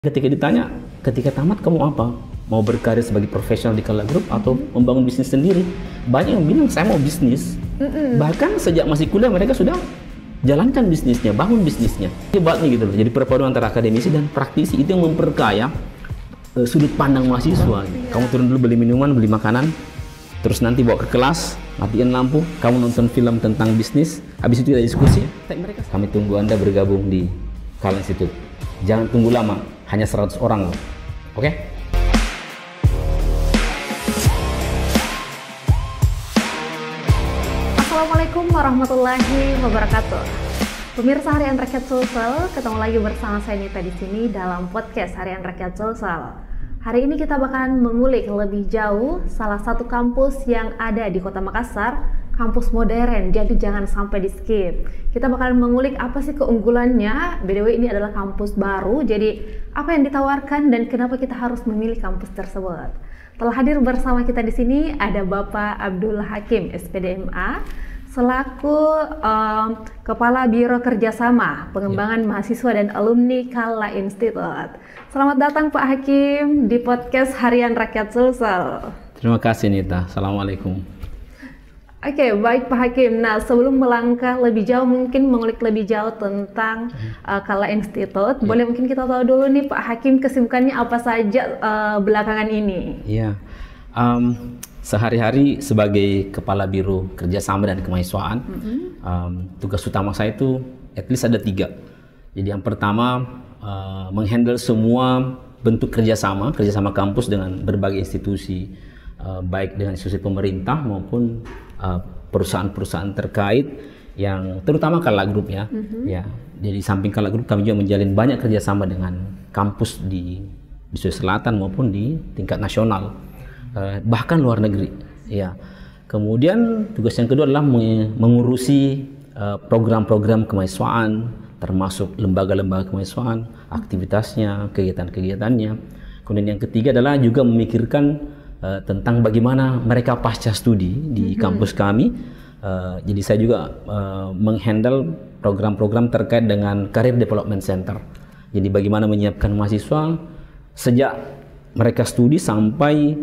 Ketika ditanya, ketika tamat kamu apa? Mau berkarir sebagai profesional di Kala Group atau membangun bisnis sendiri? Banyak yang bilang saya mau bisnis. Bahkan sejak masih kuliah mereka sudah jalankan bisnisnya, bangun bisnisnya. Hebatnya gitu loh. Jadi perpaduan antara akademisi dan praktisi itu yang memperkaya sudut pandang mahasiswa. Kamu turun dulu beli minuman, beli makanan, terus nanti bawa ke kelas, matiin lampu, kamu nonton film tentang bisnis, habis itu kita diskusi. Kami tunggu Anda bergabung di Kala Institute. Jangan tunggu lama, hanya 100 orang loh. Oke? Assalamualaikum warahmatullahi wabarakatuh. Pemirsa Harian Rakyat Sulsel, ketemu lagi bersama saya Nita di sini dalam podcast Harian Rakyat Sulsel. Hari ini kita bakalan mengulik lebih jauh salah satu kampus yang ada di Kota Makassar, kampus modern, jadi jangan sampai di skip. Kita bakalan mengulik apa sih keunggulannya. BTW ini adalah kampus baru, jadi apa yang ditawarkan dan kenapa kita harus memilih kampus tersebut. Telah hadir bersama kita di sini ada Bapak Abdul Hakim, SPDMA, selaku Kepala Biro Kerjasama Pengembangan Mahasiswa dan Alumni Kala Institute. Selamat datang Pak Hakim di podcast Harian Rakyat Sulsel. Terima kasih Nita. Assalamualaikum. Oke, baik Pak Hakim. Nah, sebelum melangkah lebih jauh, mungkin mengulik lebih jauh tentang Kala Institute, boleh mungkin kita tahu dulu nih Pak Hakim kesibukannya apa saja belakangan ini? Iya, sehari-hari sebagai Kepala Biro Kerjasama dan Kemahasiswaan, tugas utama saya itu at least ada 3. Jadi yang pertama, menghandle semua bentuk kerjasama kampus dengan berbagai institusi, baik dengan institusi pemerintah maupun perusahaan-perusahaan terkait yang terutama Kala Group ya. Ya, jadi samping Kala Group kami juga menjalin banyak kerjasama dengan kampus di Sulawesi Selatan maupun di tingkat nasional, bahkan luar negeri. Ya. Kemudian tugas yang kedua adalah mengurusi program-program kemahasiswaan, termasuk lembaga-lembaga kemahasiswaan, aktivitasnya, kegiatan-kegiatannya. Kemudian yang ketiga adalah juga memikirkan tentang bagaimana mereka pasca studi di kampus kami. Jadi saya juga menghandle program-program terkait dengan Career Development Center. Jadi bagaimana menyiapkan mahasiswa sejak mereka studi sampai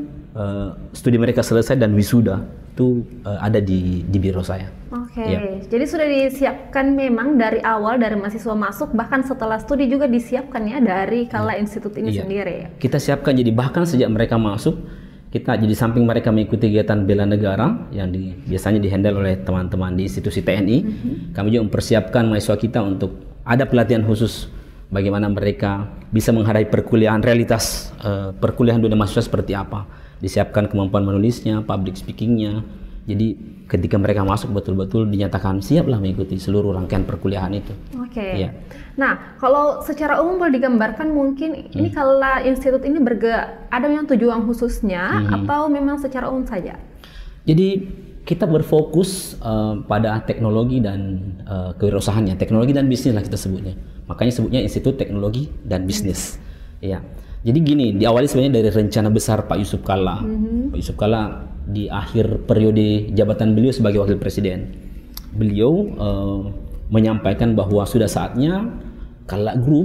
studi mereka selesai dan wisuda itu ada di biro saya. Oke, Ya. jadi sudah disiapkan memang dari awal, dari mahasiswa masuk, bahkan setelah studi juga disiapkan ya dari Kala Institute ini sendiri. Kita siapkan, jadi bahkan sejak mereka masuk, kita jadi samping mereka mengikuti kegiatan bela negara yang biasanya dihandle oleh teman-teman di institusi TNI, kami juga mempersiapkan mahasiswa kita untuk ada pelatihan khusus bagaimana mereka bisa menghadapi perkuliahan, realitas perkuliahan dunia mahasiswa seperti apa. Disiapkan kemampuan menulisnya, public speakingnya. Jadi ketika mereka masuk betul-betul dinyatakan siaplah mengikuti seluruh rangkaian perkuliahan itu. Oke. Ya. Nah, kalau secara umum boleh digambarkan mungkin ini Kala Institute ini ada yang tujuan khususnya atau memang secara umum saja? Jadi kita berfokus pada teknologi dan kewirausahaannya, teknologi dan bisnis lah kita sebutnya. Makanya sebutnya Institut Teknologi dan Bisnis. Ya. Jadi gini, diawali sebenarnya dari rencana besar Pak Yusuf Kalla. Pak Yusuf Kalla di akhir periode jabatan beliau sebagai wakil presiden, beliau menyampaikan bahwa sudah saatnya Kala Group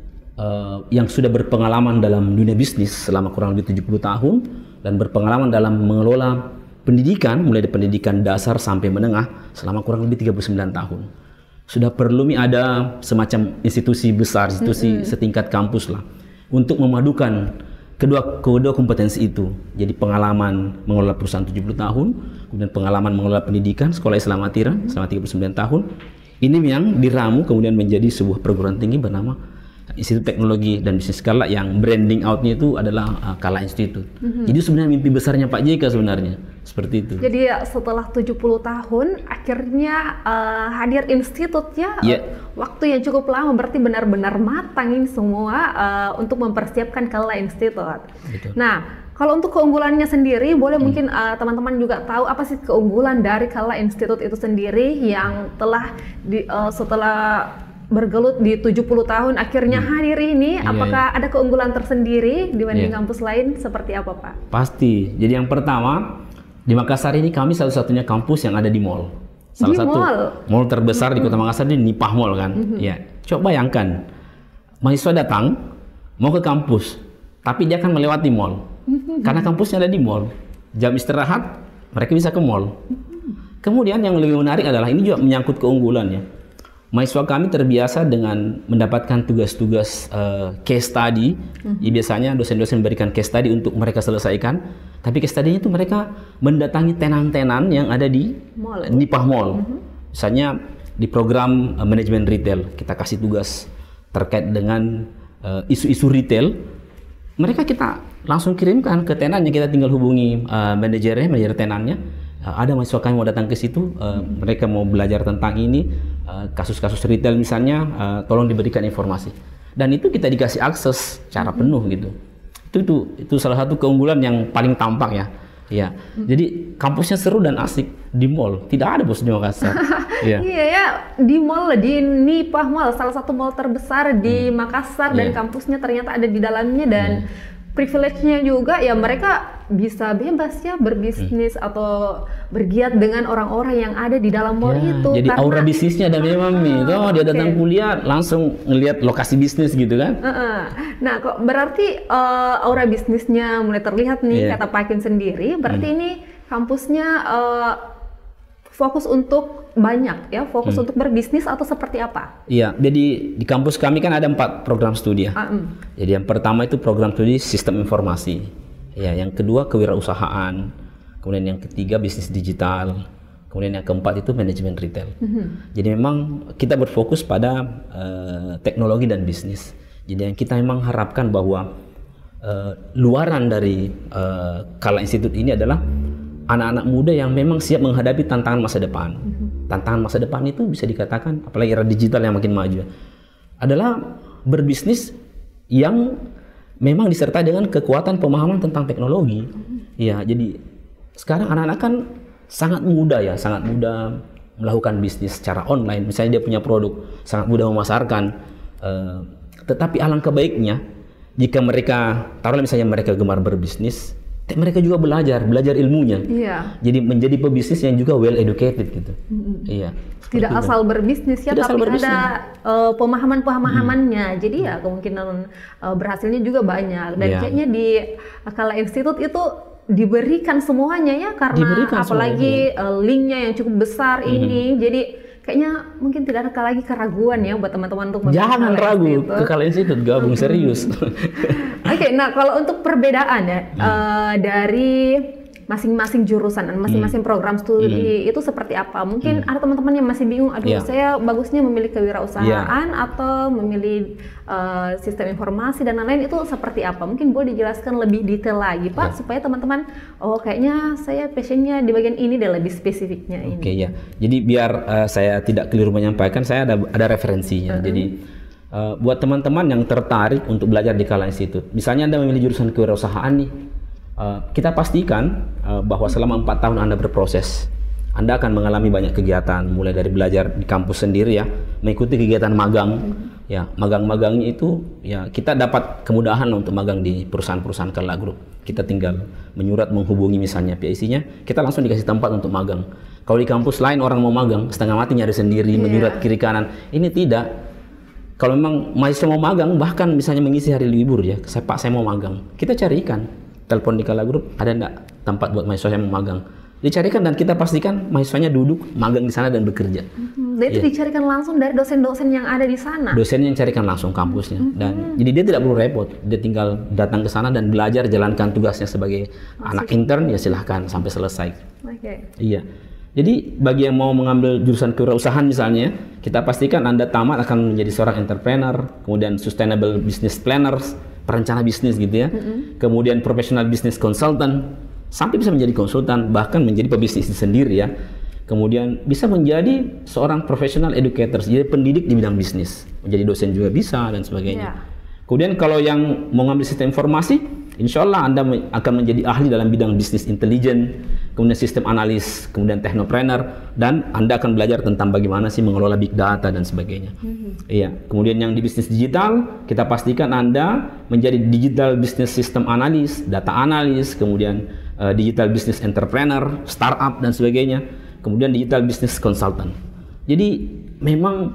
yang sudah berpengalaman dalam dunia bisnis selama kurang lebih 70 tahun dan berpengalaman dalam mengelola pendidikan, mulai dari pendidikan dasar sampai menengah selama kurang lebih 39 tahun. Sudah perlu ada semacam institusi besar, institusi setingkat kampus lah, untuk memadukan kedua kompetensi itu. Jadi pengalaman mengelola perusahaan 70 tahun, kemudian pengalaman mengelola pendidikan sekolah Islam Atiran selama 39 tahun. Ini yang diramu kemudian menjadi sebuah perguruan tinggi bernama Institut Teknologi dan Bisnis Kala, yang branding outnya itu adalah Kala Institute. Jadi sebenarnya mimpi besarnya Pak JK sebenarnya seperti itu. Jadi setelah 70 tahun akhirnya hadir institut ya. Waktu yang cukup lama, berarti benar-benar matang ini semua untuk mempersiapkan Kala Institute. Betul. Nah, kalau untuk keunggulannya sendiri, boleh mungkin teman-teman juga tahu apa sih keunggulan dari Kala Institute itu sendiri yang telah setelah bergelut di 70 tahun akhirnya hadir ini, apakah ada keunggulan tersendiri dibanding kampus lain, seperti apa Pak? Pasti. Jadi yang pertama, di Makassar ini kami satu-satunya kampus yang ada di mall. Salah satu mall terbesar di Kota Makassar ini Nipah Mall kan. Ya, coba bayangkan, mahasiswa datang mau ke kampus, tapi dia akan melewati mall. Karena kampusnya ada di mall. Jam istirahat, mereka bisa ke mall. Kemudian yang lebih menarik adalah, ini juga menyangkut keunggulannya. Mahasiswa kami terbiasa dengan mendapatkan tugas-tugas case study. Biasanya dosen-dosen memberikan case study untuk mereka selesaikan. Tapi case study itu mereka mendatangi tenan-tenan yang ada di Nipah Mall. Misalnya di program manajemen retail, kita kasih tugas terkait dengan isu-isu retail. Mereka kita langsung kirimkan ke tenannya, kita tinggal hubungi manajer tenannya. Ada mahasiswa kami mau datang ke situ, mereka mau belajar tentang ini, kasus-kasus retail misalnya, tolong diberikan informasi. Dan itu kita dikasih akses secara penuh gitu. Itu salah satu keunggulan yang paling tampak ya. Ya, jadi kampusnya seru dan asik di mall. Tidak ada bos di Makassar. Iya ya, di mall, di Nipah Mall, salah satu mall terbesar di Makassar, dan kampusnya ternyata ada di dalamnya, dan privilege-nya juga ya mereka bisa bebas ya berbisnis atau bergiat dengan orang-orang yang ada di dalam mall itu. Jadi aura bisnisnya ada memang nih. Dia datang kuliah langsung ngelihat lokasi bisnis gitu kan. Nah, kok berarti aura bisnisnya mulai terlihat nih, kata Pak Hakim sendiri. Berarti ini kampusnya fokus untuk banyak ya, fokus untuk berbisnis atau seperti apa? Iya, jadi di kampus kami kan ada 4 program studi ya. Jadi yang pertama itu program studi sistem informasi. Ya, yang kedua kewirausahaan. Kemudian yang ketiga bisnis digital. Kemudian yang keempat itu manajemen retail. Jadi memang kita berfokus pada teknologi dan bisnis. Jadi yang kita memang harapkan bahwa luaran dari Kala Institute ini adalah anak-anak muda yang memang siap menghadapi tantangan masa depan. Tantangan masa depan itu bisa dikatakan, apalagi era digital yang makin maju, adalah berbisnis yang memang disertai dengan kekuatan pemahaman tentang teknologi. Ya, jadi sekarang anak-anak kan sangat mudah ya, sangat mudah melakukan bisnis secara online. Misalnya dia punya produk, sangat mudah memasarkan. Tetapi alangkah baiknya jika mereka, taruhlah misalnya mereka gemar berbisnis, mereka juga belajar ilmunya. Jadi menjadi pebisnis yang juga well educated gitu. Tidak asal berbisnis ya, tapi ada pemahaman-pemahamannya. Jadi ya kemungkinan berhasilnya juga banyak. Dan kayaknya di Kala Institute itu diberikan semuanya ya, karena apalagi linknya yang cukup besar ini. Jadi kayaknya mungkin tidak ada lagi keraguan ya buat teman-teman untuk jangan ragu ke Kala Institute, gabung serius. Oke, nah kalau untuk perbedaan ya dari masing-masing jurusan dan masing-masing program studi itu seperti apa? Mungkin ada teman-teman yang masih bingung, aduh saya bagusnya memilih kewirausahaan atau memilih sistem informasi dan lain-lain, itu seperti apa? Mungkin boleh dijelaskan lebih detail lagi Pak, supaya teman-teman, oh kayaknya saya passionnya di bagian ini dan lebih spesifiknya ini. Oke ya, jadi biar saya tidak keliru menyampaikan, saya ada referensinya. Jadi buat teman-teman yang tertarik untuk belajar di Kala Institute, misalnya Anda memilih jurusan kewirausahaan nih, kita pastikan bahwa selama 4 tahun Anda berproses, Anda akan mengalami banyak kegiatan, mulai dari belajar di kampus sendiri ya, mengikuti kegiatan magang. Ya, magang-magangnya itu ya kita dapat kemudahan untuk magang di perusahaan-perusahaan Kala Group. Kita tinggal menyurat menghubungi misalnya PIC-nya, kita langsung dikasih tempat untuk magang. Kalau di kampus lain orang mau magang, setengah mati nyari sendiri, menyurat kiri kanan. Ini tidak. Kalau memang mahasiswa mau magang, bahkan misalnya mengisi hari libur ya, Pak saya mau magang, kita carikan, telepon di Kala Group, ada enggak tempat buat mahasiswa yang mau magang? Dicarikan dan kita pastikan mahasiswanya duduk magang di sana dan bekerja. Dan itu dicarikan langsung dari dosen-dosen yang ada di sana. Dosen yang carikan langsung kampusnya, dan jadi dia tidak perlu repot, dia tinggal datang ke sana dan belajar, jalankan tugasnya sebagai anak intern ya silahkan sampai selesai. Iya. Jadi bagi yang mau mengambil jurusan kewirausahaan misalnya, kita pastikan Anda tamat akan menjadi seorang entrepreneur, kemudian sustainable business planners, perencana bisnis gitu ya, kemudian professional business consultant, sampai bisa menjadi konsultan, bahkan menjadi pebisnis sendiri ya. Kemudian bisa menjadi seorang professional educator, jadi pendidik di bidang bisnis, menjadi dosen juga bisa dan sebagainya. Kemudian kalau yang mau ngambil sistem informasi, insya Allah Anda akan menjadi ahli dalam bidang bisnis intelijen, kemudian sistem analis, kemudian teknopreneur, dan Anda akan belajar tentang bagaimana sih mengelola big data dan sebagainya. Iya. Kemudian yang di bisnis digital, kita pastikan Anda menjadi digital business system analis, data analis, kemudian digital business entrepreneur, startup dan sebagainya, kemudian digital business consultant. Jadi memang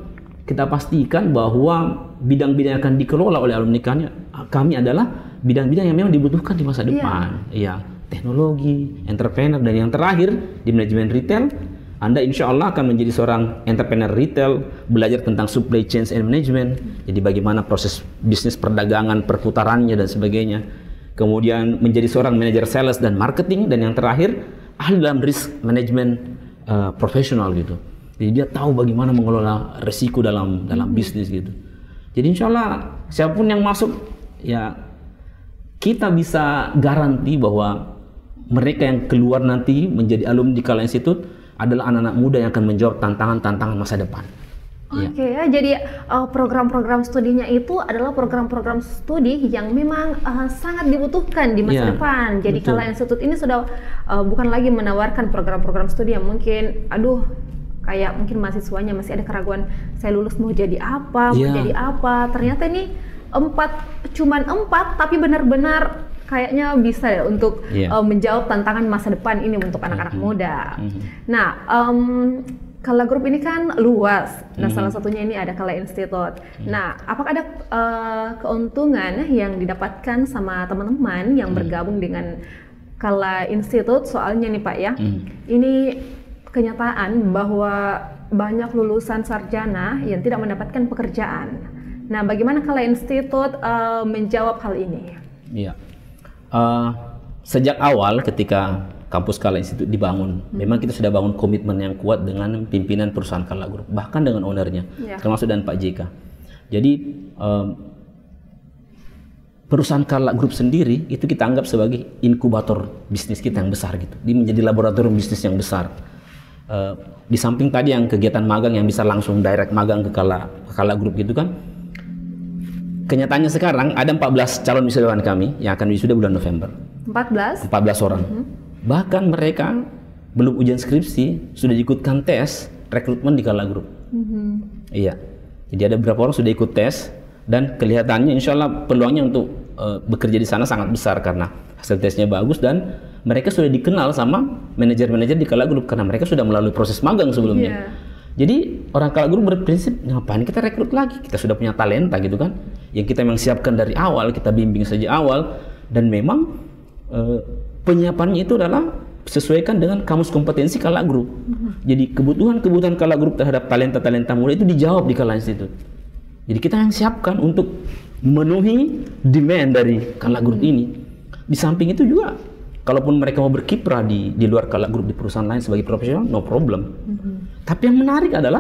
kita pastikan bahwa bidang-bidang yang akan dikelola oleh alumni kami adalah bidang-bidang yang memang dibutuhkan di masa depan. Iya, teknologi, entrepreneur, dan yang terakhir di manajemen retail, Anda insya Allah akan menjadi seorang entrepreneur retail, belajar tentang supply chain and management, jadi bagaimana proses bisnis perdagangan, perputarannya dan sebagainya. Kemudian menjadi seorang manajer sales dan marketing, dan yang terakhir ahli dalam risk management profesional gitu. Jadi dia tahu bagaimana mengelola resiko dalam bisnis gitu. Jadi insya Allah siapapun yang masuk, ya kita bisa garanti bahwa mereka yang keluar nanti menjadi alumni di Kala Institute adalah anak-anak muda yang akan menjawab tantangan-tantangan masa depan. Oke, ya. Jadi program-program studinya itu adalah program-program studi yang memang sangat dibutuhkan di masa depan. Jadi Kala Institute ini sudah bukan lagi menawarkan program-program studi yang mungkin, kayak mungkin mahasiswanya masih ada keraguan, saya lulus mau jadi apa, mau jadi apa. Ternyata ini cuman 4 tapi benar-benar kayaknya bisa ya untuk menjawab tantangan masa depan ini untuk anak-anak muda. Nah, Kala Group ini kan luas. Nah, salah satunya ini ada Kala Institute. Nah, apakah ada keuntungan yang didapatkan sama teman-teman yang bergabung dengan Kala Institute? Soalnya nih Pak ya, ini kenyataan bahwa banyak lulusan sarjana yang tidak mendapatkan pekerjaan. Nah, bagaimana Kala Institute menjawab hal ini? Iya, sejak awal ketika kampus Kala Institute dibangun, memang kita sudah bangun komitmen yang kuat dengan pimpinan perusahaan Kala Group, bahkan dengan ownernya, termasuk dan Pak JK. Jadi perusahaan Kala Group sendiri itu kita anggap sebagai inkubator bisnis kita yang besar gitu. Dia menjadi laboratorium bisnis yang besar. Di samping tadi yang kegiatan magang yang bisa langsung direct magang ke Kala Group gitu kan. Kenyataannya sekarang ada 14 calon wisudawan kami yang akan wisuda bulan November. 14 orang. Bahkan mereka belum ujian skripsi sudah ikutkan tes rekrutmen di Kala Group. Iya. Jadi ada beberapa orang sudah ikut tes, dan kelihatannya insya Allah peluangnya untuk bekerja di sana sangat besar karena hasil tesnya bagus, dan mereka sudah dikenal sama manajer-manajer di Kala Group karena mereka sudah melalui proses magang sebelumnya. Jadi orang Kala Group berprinsip, ngapain kita rekrut lagi? Kita sudah punya talenta gitu kan, yang kita memang siapkan dari awal, kita bimbing sejak awal, dan memang penyiapannya itu adalah sesuaikan dengan kamus kompetensi Kala Group. Jadi kebutuhan Kala Group terhadap talenta-talenta muda itu dijawab di Kala Institute. Jadi kita yang siapkan untuk memenuhi demand dari Kala Group ini. Di samping itu juga, kalaupun mereka mau berkiprah di luar Kala Group di perusahaan lain sebagai profesional, no problem. Tapi yang menarik adalah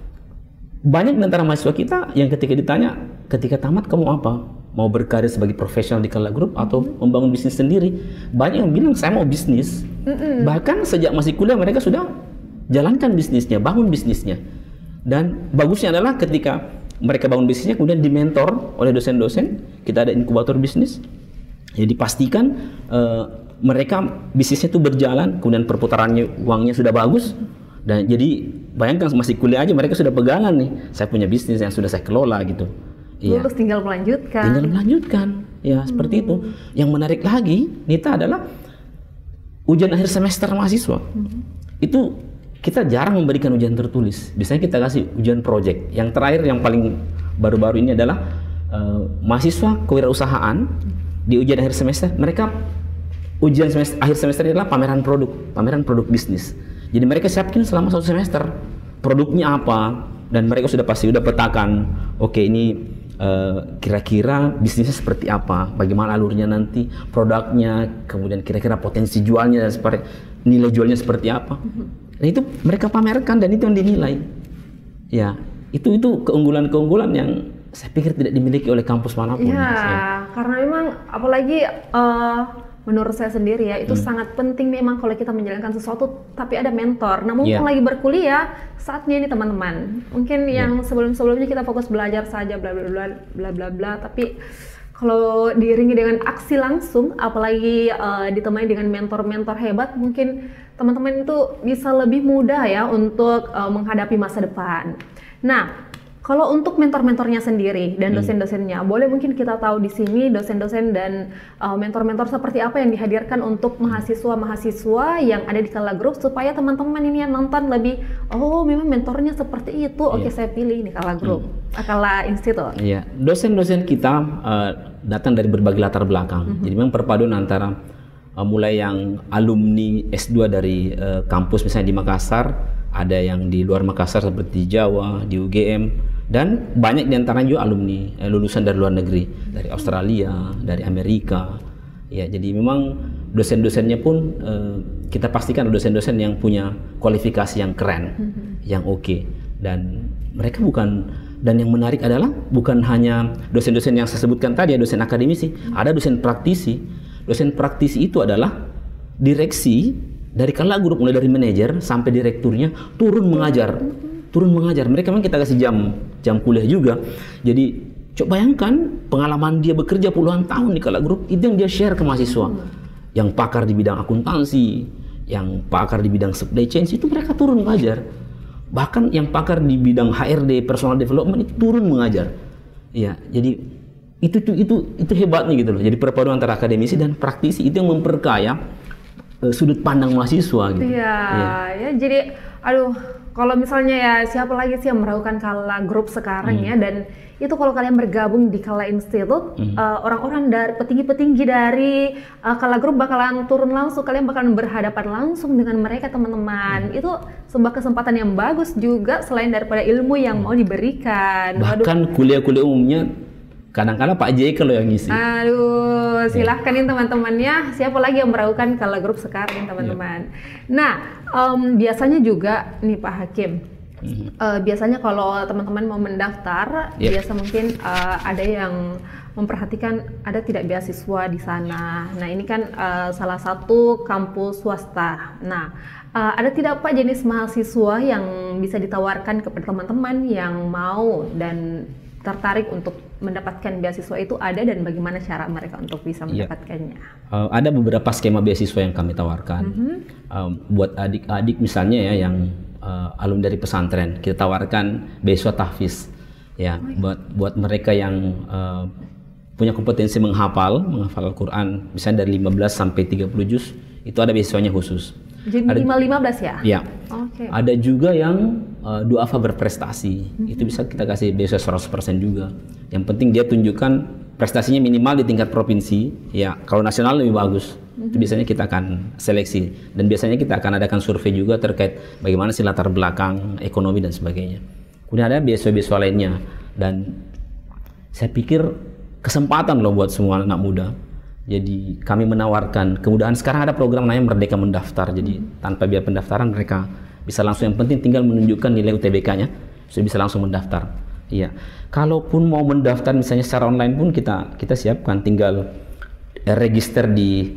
banyak di antara mahasiswa kita yang ketika ditanya, ketika tamat kamu apa? Mau berkarir sebagai profesional di Kala Group atau membangun bisnis sendiri? Banyak yang bilang saya mau bisnis. Bahkan sejak masih kuliah mereka sudah jalankan bisnisnya, bangun bisnisnya. Dan bagusnya adalah ketika mereka bangun bisnisnya kemudian dimentor oleh dosen-dosen, kita ada inkubator bisnis. Jadi pastikan mereka bisnisnya itu berjalan, kemudian perputarannya uangnya sudah bagus, dan jadi bayangkan masih kuliah aja mereka sudah pegangan nih, saya punya bisnis yang sudah saya kelola gitu. Lulus tinggal melanjutkan. Ya seperti itu. Yang menarik lagi Nita adalah ujian akhir semester mahasiswa. Itu kita jarang memberikan ujian tertulis. Biasanya kita kasih ujian project. Yang terakhir yang paling baru-baru ini adalah mahasiswa kewirausahaan di ujian akhir semester, mereka ujian akhir semester adalah pameran produk bisnis. Jadi mereka siapkan selama 1 semester produknya apa, dan mereka sudah petakan, oke ini kira-kira bisnisnya seperti apa, bagaimana alurnya nanti, produknya, kemudian kira-kira potensi jualnya, dan nilai jualnya seperti apa. Dan itu mereka pamerkan dan itu yang dinilai. Ya, itu keunggulan-keunggulan yang saya pikir tidak dimiliki oleh kampus manapun. Karena memang apalagi menurut saya sendiri ya, itu sangat penting memang kalau kita menjalankan sesuatu tapi ada mentor. Nah, mumpung lagi berkuliah, saatnya ini teman-teman. Mungkin yang sebelum-sebelumnya kita fokus belajar saja bla bla bla, tapi kalau diiringi dengan aksi langsung, apalagi ditemani dengan mentor-mentor hebat, mungkin teman-teman itu bisa lebih mudah ya untuk menghadapi masa depan. Nah, Kalau untuk mentor-mentornya sendiri dan dosen-dosennya, boleh mungkin kita tahu di sini dosen-dosen dan mentor-mentor seperti apa yang dihadirkan untuk mahasiswa-mahasiswa yang ada di Kala Group supaya teman-teman ini yang nonton lebih, oh memang mentornya seperti itu, oke saya pilih ini Kala Group, Kala Institute. Iya, dosen-dosen kita datang dari berbagai latar belakang. Jadi memang perpaduan antara mulai yang alumni S2 dari kampus misalnya di Makassar, ada yang di luar Makassar seperti di Jawa, di UGM, dan banyak diantaranya juga alumni lulusan dari luar negeri, dari Australia, dari Amerika. Ya, jadi memang dosen-dosennya pun kita pastikan dosen-dosen yang punya kualifikasi yang keren, yang oke. Dan mereka bukan, dan yang menarik adalah bukan hanya dosen-dosen yang saya sebutkan tadi, ya, dosen akademisi, ada dosen praktisi. Dosen praktisi itu adalah direksi dari Kala Group, mulai dari manajer sampai direkturnya turun mengajar. Mereka memang kita kasih jam kuliah juga. Jadi coba bayangkan pengalaman dia bekerja puluhan tahun di Kala Group, itu yang dia share ke mahasiswa. Yang pakar di bidang akuntansi, yang pakar di bidang supply chain, itu mereka turun mengajar. Bahkan yang pakar di bidang HRD, personal development, itu turun mengajar. Ya, jadi itu hebatnya gitu loh. Jadi perpaduan antara akademisi dan praktisi itu yang memperkaya sudut pandang mahasiswa gitu. Iya, ya jadi kalau misalnya ya siapa lagi sih yang meragukan Kala Group sekarang ya, dan itu kalau kalian bergabung di Kala Institute, orang-orang dari petinggi-petinggi dari Kala Group bakalan turun langsung, kalian bakalan berhadapan langsung dengan mereka teman-teman. Itu sebuah kesempatan yang bagus juga selain daripada ilmu yang mau diberikan. Bahkan kuliah-kuliah umumnya kadang-kadang Pak J kalau yang ngisi. Silahkan nih teman-temannya, siapa lagi yang meragukan Kala Group sekarang teman-teman. Nah, biasanya juga nih Pak Hakim, biasanya kalau teman-teman mau mendaftar, biasa mungkin ada yang memperhatikan ada tidak beasiswa di sana. Nah ini kan salah satu kampus swasta. Nah ada tidak Pak jenis mahasiswa yang bisa ditawarkan kepada teman-teman yang mau dan tertarik untuk mendapatkan beasiswa itu ada, dan bagaimana cara mereka untuk bisa mendapatkannya? Ada beberapa skema beasiswa yang kami tawarkan. Buat adik-adik misalnya ya yang alumni dari pesantren, kita tawarkan beasiswa tahfiz. Ya, buat mereka yang punya kompetensi menghafal Al-Quran, misalnya dari 15 sampai 30 juz, itu ada beasiswanya khusus. Jadi minimal 15 ya? Iya. Ada juga yang duafa berprestasi, itu bisa kita kasih beasiswa 100% juga. Yang penting dia tunjukkan prestasinya minimal di tingkat provinsi, ya kalau nasional lebih bagus. Itu biasanya kita akan seleksi, dan biasanya kita akan adakan survei juga terkait bagaimana sih latar belakang ekonomi dan sebagainya. Kemudian ada beasiswa-beasiswa lainnya, dan saya pikir kesempatan loh buat semua anak muda. Jadi kami menawarkan kemudahan. Sekarang ada program namanya Merdeka Mendaftar. Jadi tanpa biaya pendaftaran mereka bisa langsung, yang penting tinggal menunjukkan nilai UTBK-nya, sudah bisa langsung mendaftar. Iya. Kalaupun mau mendaftar misalnya secara online pun kita siapkan, tinggal register di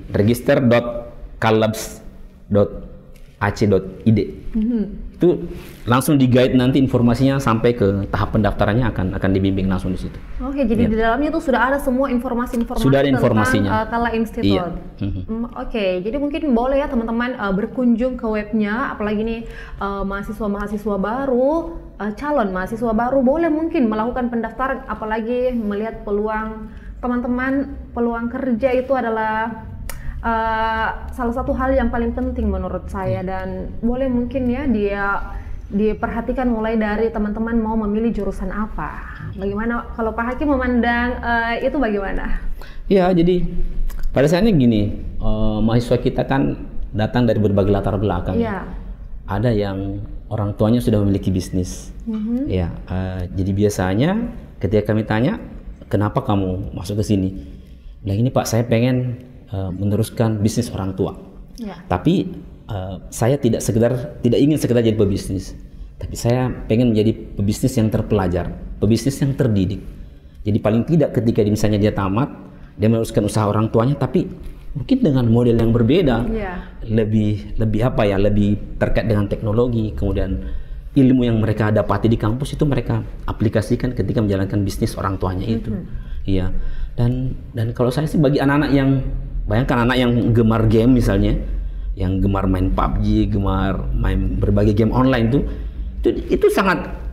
register.kalabs.ac.id. Itu langsung di-guide nanti informasinya sampai ke tahap pendaftarannya akan dibimbing langsung di situ. Oke, jadi di dalamnya itu sudah ada semua informasi-informasi sudah ada informasinya tentang Kala Institute. Oke, jadi mungkin boleh ya teman-teman berkunjung ke webnya, apalagi nih mahasiswa-mahasiswa baru, calon mahasiswa baru boleh mungkin melakukan pendaftaran, apalagi melihat peluang teman-teman, peluang kerja itu adalah salah satu hal yang paling penting menurut saya, dan boleh mungkin ya diperhatikan mulai dari teman-teman mau memilih jurusan apa. Bagaimana kalau Pak Hakim memandang itu bagaimana? Ya, jadi pada saatnya gini, mahasiswa kita kan datang dari berbagai latar belakang. Ada yang orang tuanya sudah memiliki bisnis. Ya, jadi biasanya ketika kami tanya, kenapa kamu masuk ke sini? Nah ini Pak, saya pengen meneruskan bisnis orang tua. Tapi saya tidak ingin sekedar jadi pebisnis, tapi saya pengen menjadi pebisnis yang terpelajar, pebisnis yang terdidik. Jadi paling tidak ketika misalnya dia tamat, dia meneruskan usaha orang tuanya, tapi mungkin dengan model yang berbeda, lebih terkait dengan teknologi, kemudian ilmu yang mereka dapati di kampus itu mereka aplikasikan ketika menjalankan bisnis orang tuanya itu. Iya. Dan kalau saya sih bagi anak-anak yang, bayangkan anak yang gemar game misalnya, yang gemar main PUBG, gemar main berbagai game online itu sangat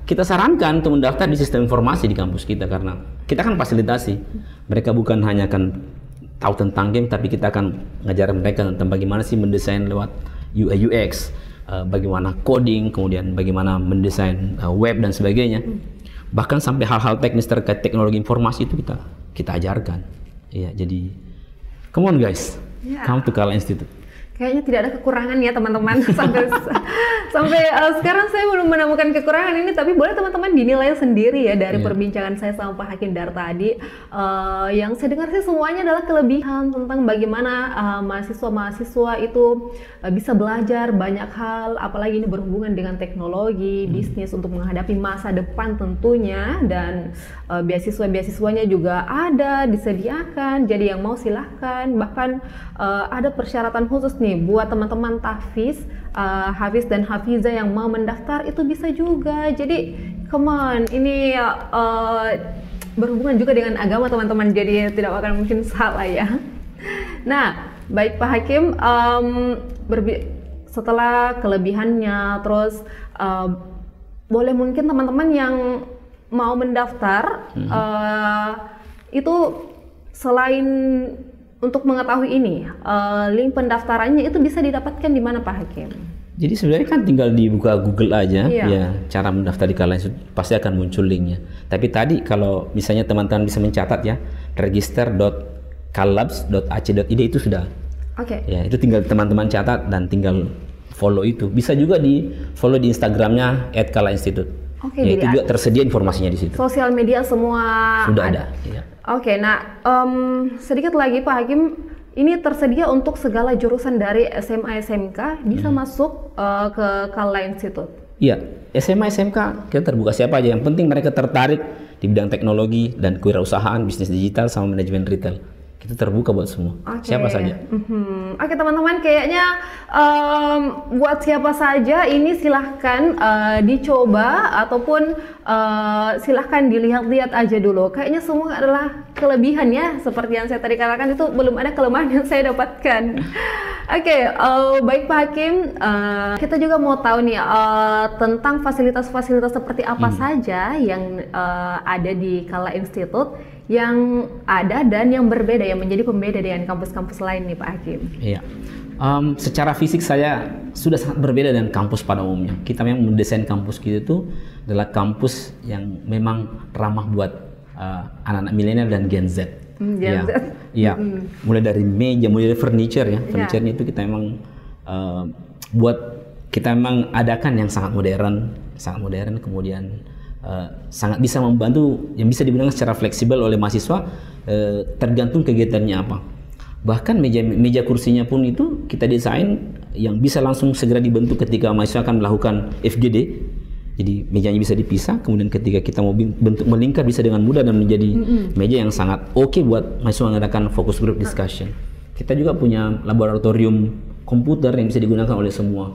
kita sarankan untuk mendaftar di sistem informasi di kampus kita, karena kita kan fasilitasi. Mereka bukan hanya akan tahu tentang game, tapi kita akan ngajar mereka tentang bagaimana sih mendesain lewat UI UX, bagaimana coding, kemudian bagaimana mendesain web dan sebagainya. Bahkan sampai hal-hal teknis terkait teknologi informasi itu kita ajarkan. Iya, jadi come on guys, come to Kala Institute. Kayaknya tidak ada kekurangan ya teman-teman. sampai sekarang saya belum menemukan kekurangan ini, tapi boleh teman-teman dinilai sendiri ya dari perbincangan saya sama Pak Hakim Dar tadi. Yang saya dengar sih semuanya adalah kelebihan tentang bagaimana mahasiswa-mahasiswa itu bisa belajar banyak hal, apalagi ini berhubungan dengan teknologi, bisnis untuk menghadapi masa depan tentunya, dan beasiswa-beasiswanya juga ada disediakan. Jadi yang mau silahkan, bahkan ada persyaratan khusus nih buat teman-teman tahfiz, hafiz dan hafiza yang mau mendaftar itu bisa juga. Jadi come on, ini berhubungan juga dengan agama teman-teman, jadi tidak akan mungkin salah ya. Nah, baik Pak Hakim, setelah kelebihannya, terus boleh mungkin teman-teman yang mau mendaftar itu selain untuk mengetahui ini, link pendaftarannya itu bisa didapatkan di mana Pak Hakim? Jadi sebenarnya kan tinggal dibuka Google aja, ya cara mendaftar di Kala Institute pasti akan muncul linknya. Tapi tadi kalau misalnya teman-teman bisa mencatat ya, register.kalabs.ac.id itu sudah. Oke. Ya, itu tinggal teman-teman catat dan tinggal follow itu. Bisa juga di follow di Instagramnya @kalainstitute. Oke, ya, itu juga tersedia informasinya di situ. Sosial media semua sudah ada. Ya. Oke, nah sedikit lagi Pak Hakim, ini tersedia untuk segala jurusan dari SMA SMK bisa masuk ke Kala Institute. Iya, SMA SMK kita terbuka siapa aja, yang penting mereka tertarik di bidang teknologi dan kewirausahaan, bisnis digital sama manajemen retail. Kita terbuka buat semua, siapa saja. Oke teman-teman, kayaknya buat siapa saja ini silahkan dicoba ataupun silahkan dilihat-lihat aja dulu. Kayaknya semua adalah kelebihan ya, seperti yang saya tadi katakan, itu belum ada kelemahan yang saya dapatkan. Oke, baik Pak Hakim, kita juga mau tahu nih tentang fasilitas-fasilitas seperti apa saja yang ada di Kala Institute, yang ada dan yang berbeda, yang menjadi pembeda dengan kampus-kampus lain nih Pak Hakim. Iya, secara fisik saya sudah sangat berbeda dengan kampus pada umumnya. Kita memang mendesain kampus kita itu adalah kampus yang memang ramah buat anak-anak milenial dan Gen Z. Gen Z. Iya, mulai dari meja, mulai dari furniture ya. Furniture itu kita memang kita memang adakan yang sangat modern, kemudian sangat bisa membantu, yang bisa digunakan secara fleksibel oleh mahasiswa, tergantung kegiatannya apa. Bahkan meja kursinya pun itu kita desain yang bisa langsung segera dibentuk ketika mahasiswa akan melakukan FGD. Jadi mejanya bisa dipisah, kemudian ketika kita mau bentuk melingkar bisa dengan mudah dan menjadi meja yang sangat oke buat mahasiswa mengadakan focus group discussion. Kita juga punya laboratorium komputer yang bisa digunakan oleh semua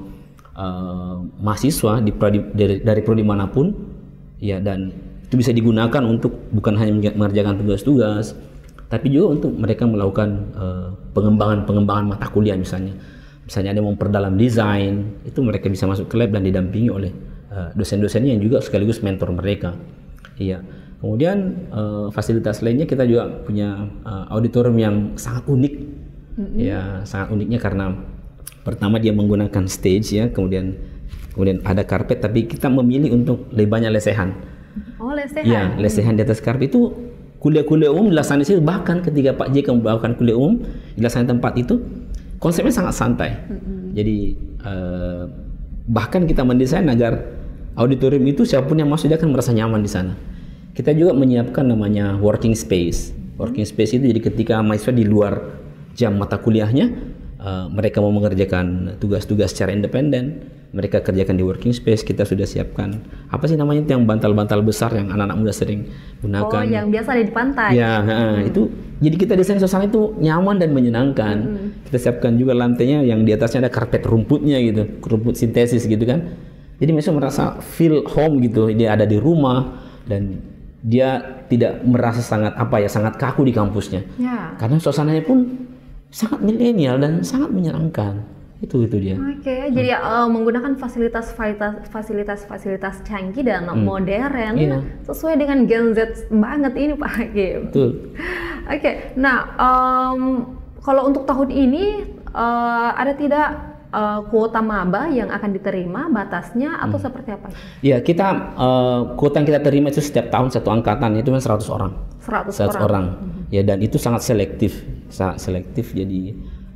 mahasiswa dari prodi manapun. Ya, dan itu bisa digunakan untuk bukan hanya mengerjakan tugas-tugas, tapi juga untuk mereka melakukan pengembangan mata kuliah misalnya. Misalnya ada yang memperdalam desain, itu mereka bisa masuk ke lab dan didampingi oleh dosen-dosennya yang juga sekaligus mentor mereka. Iya. Kemudian fasilitas lainnya kita juga punya auditorium yang sangat unik. Ya, sangat uniknya karena pertama dia menggunakan stage ya, kemudian ada karpet, tapi kita memilih untuk lebih banyak lesehan. Oh, lesehan? Ya, lesehan di atas karpet. Itu kuliah-kuliah umum dilaksanakan di situ. Bahkan ketika Pak JK membawakan kuliah umum dilaksanakan tempat itu, konsepnya sangat santai. Jadi bahkan kita mendesain agar auditorium itu siapapun yang masuk dia akan merasa nyaman di sana. Kita juga menyiapkan namanya working space. Working space itu jadi ketika mahasiswa di luar jam mata kuliahnya, mereka mau mengerjakan tugas-tugas secara independen, mereka kerjakan di working space. Kita sudah siapkan apa sih namanya itu yang bantal-bantal besar yang anak-anak muda sering gunakan. Oh, yang biasa ada di pantai. Ya, itu jadi kita desain suasana itu nyaman dan menyenangkan. Kita siapkan juga lantainya yang di atasnya ada karpet rumputnya gitu, rumput sintesis gitu kan. Jadi mahasiswa merasa feel home gitu, dia ada di rumah dan dia tidak merasa sangat sangat kaku di kampusnya. Karena suasananya pun sangat milenial dan sangat menyenangkan. Itu dia. Oke, jadi menggunakan fasilitas canggih dan modern sesuai dengan Gen Z banget ini Pak Hakim. Betul. Oke, nah kalau untuk tahun ini ada tidak kuota maba yang akan diterima, batasnya atau seperti apa? Ya, kita kuota yang kita terima itu setiap tahun satu angkatan itu kan 100 orang. 100 orang. Ya, dan itu sangat selektif. Jadi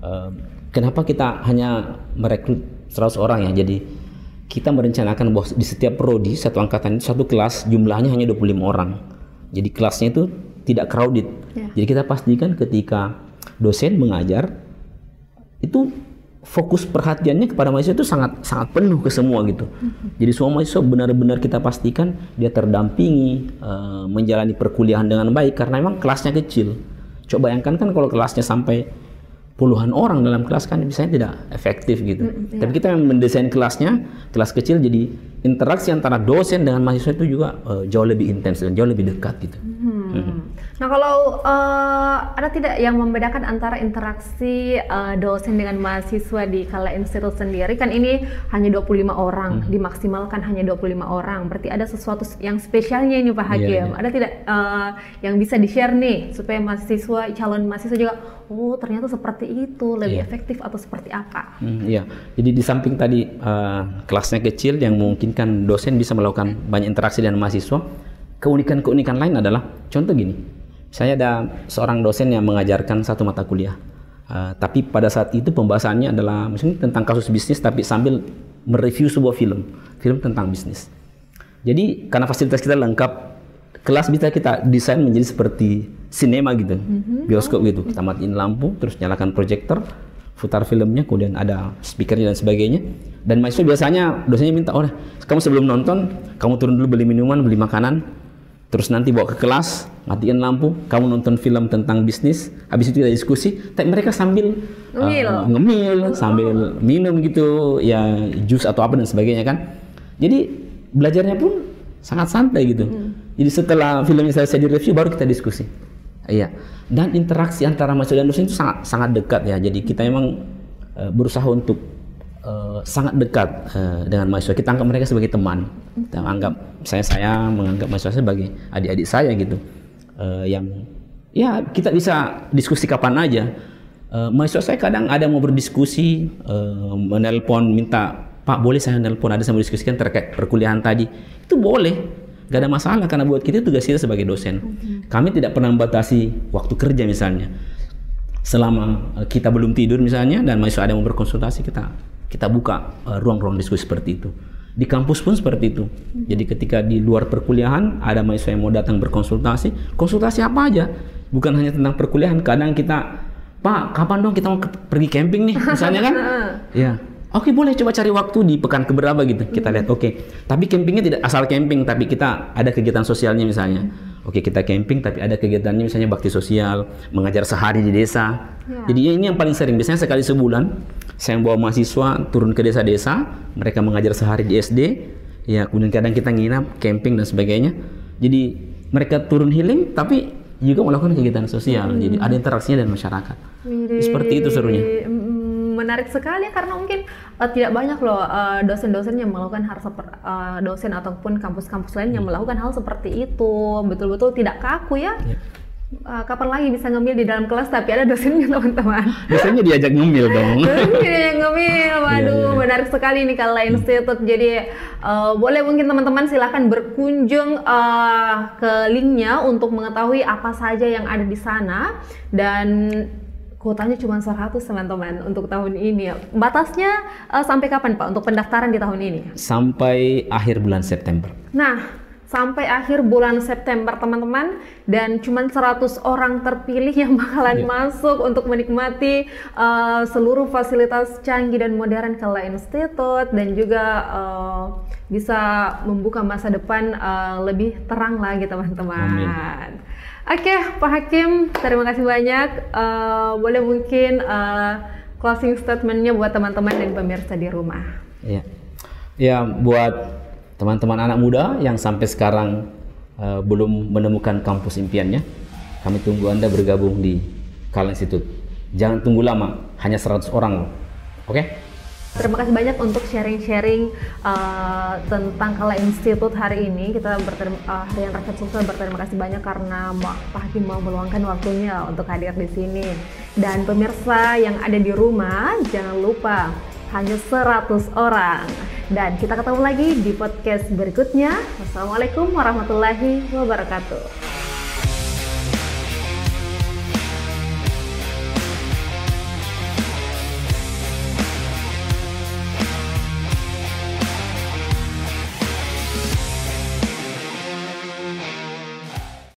kenapa kita hanya merekrut 100 orang ya? Jadi kita merencanakan bahwa di setiap prodi satu angkatan itu satu kelas jumlahnya hanya 25 orang. Jadi kelasnya itu tidak crowded. Jadi kita pastikan ketika dosen mengajar itu fokus perhatiannya kepada mahasiswa itu sangat penuh ke semua gitu. Jadi semua mahasiswa benar-benar kita pastikan dia terdampingi, menjalani perkuliahan dengan baik karena memang kelasnya kecil. Coba bayangkan kan kalau kelasnya sampai puluhan orang dalam kelas kan biasanya tidak efektif gitu. Tapi kita memang mendesain kelasnya, kelas kecil, jadi interaksi antara dosen dengan mahasiswa itu juga jauh lebih intens dan jauh lebih dekat gitu. Nah kalau ada tidak yang membedakan antara interaksi dosen dengan mahasiswa di Kala Institute sendiri? Kan ini hanya 25 orang, dimaksimalkan hanya 25 orang. Berarti ada sesuatu yang spesialnya ini Pak Hakim. Ada tidak yang bisa di-share nih supaya mahasiswa, calon mahasiswa juga, oh ternyata seperti itu, lebih efektif atau seperti apa? Iya, jadi di samping tadi kelasnya kecil yang memungkinkan dosen bisa melakukan banyak interaksi dengan mahasiswa, keunikan lain adalah contoh gini, saya ada seorang dosen yang mengajarkan satu mata kuliah, tapi pada saat itu pembahasannya adalah misalnya tentang kasus bisnis tapi sambil mereview sebuah film tentang bisnis. Jadi karena fasilitas kita lengkap, kelas bisa kita desain menjadi seperti sinema gitu, bioskop gitu. Kita matiin lampu, terus nyalakan proyektor, putar filmnya, kemudian ada speakernya dan sebagainya. Dan mahasiswa biasanya dosennya minta, oh kamu sebelum nonton, kamu turun dulu beli minuman, beli makanan, terus nanti bawa ke kelas, matiin lampu, kamu nonton film tentang bisnis, habis itu kita diskusi. Tapi mereka sambil ngemil, sambil minum gitu, ya jus atau apa dan sebagainya kan. Jadi belajarnya pun sangat santai gitu. Jadi setelah filmnya selesai direview, baru kita diskusi. Iya. Dan interaksi antara mahasiswa dan dosen itu sangat dekat ya. Jadi kita memang berusaha untuk sangat dekat dengan mahasiswa. Kita anggap mereka sebagai teman. Kita anggap saya menganggap mahasiswa sebagai adik-adik saya gitu. Yang ya kita bisa diskusi kapan aja. Mahasiswa saya kadang ada mau berdiskusi, menelpon minta, Pak boleh saya nelpon, ada saya mau diskusikan terkait perkuliahan tadi. Itu boleh, gak ada masalah karena buat kita tugas kita sebagai dosen. Kami tidak pernah membatasi waktu kerja misalnya. Selama kita belum tidur misalnya dan mahasiswa ada yang mau berkonsultasi, kita buka ruang-ruang diskusi seperti itu. Di kampus pun seperti itu. Jadi ketika di luar perkuliahan ada mahasiswa yang mau datang berkonsultasi, konsultasi apa aja, bukan hanya tentang perkuliahan. Kadang kita, Pak kapan dong kita mau pergi camping nih misalnya kan? Ya. Oke, boleh coba cari waktu di pekan keberapa gitu. Kita lihat, oke. Tapi campingnya tidak asal camping, tapi kita ada kegiatan sosialnya misalnya. Oke, kita camping tapi ada kegiatannya misalnya bakti sosial, mengajar sehari di desa. Jadi ini yang paling sering. Biasanya sekali sebulan saya bawa mahasiswa turun ke desa-desa, mereka mengajar sehari di SD. Ya, kemudian kadang kita nginap, camping dan sebagainya. Jadi mereka turun healing tapi juga melakukan kegiatan sosial. Jadi ada interaksinya dengan masyarakat. Seperti itu serunya. Menarik sekali karena mungkin tidak banyak loh dosen-dosen yang melakukan hal dosen ataupun kampus-kampus lain yang melakukan hal seperti itu. Betul-betul tidak kaku ya. Kapan lagi bisa ngemil di dalam kelas tapi ada dosennya teman-teman. Dosennya diajak ngemil dong. Dosennya ngemil, waduh menarik sekali nih Kala Institute. Jadi boleh mungkin teman-teman silahkan berkunjung ke linknya untuk mengetahui apa saja yang ada di sana. Dan kuotanya cuma 100 teman-teman untuk tahun ini. Batasnya sampai kapan Pak untuk pendaftaran di tahun ini? Sampai akhir bulan September. Nah, sampai akhir bulan September teman-teman, dan cuma 100 orang terpilih yang bakalan masuk untuk menikmati seluruh fasilitas canggih dan modern Kala Institute dan juga bisa membuka masa depan lebih terang lagi teman-teman. Oke, Pak Hakim, terima kasih banyak. Boleh mungkin closing statement-nya buat teman-teman dan pemirsa di rumah. Ya, buat teman-teman anak muda yang sampai sekarang belum menemukan kampus impiannya, kami tunggu Anda bergabung di Kala Institute. Jangan tunggu lama, hanya 100 orang loh. Oke? Terima kasih banyak untuk sharing-sharing tentang Kala Institute hari ini. Harian Rakyat Sulsel berterima kasih banyak karena Pak Hakim mau meluangkan waktunya untuk hadir di sini. Dan pemirsa yang ada di rumah, jangan lupa hanya 100 orang. Dan kita ketemu lagi di podcast berikutnya. Wassalamualaikum warahmatullahi wabarakatuh.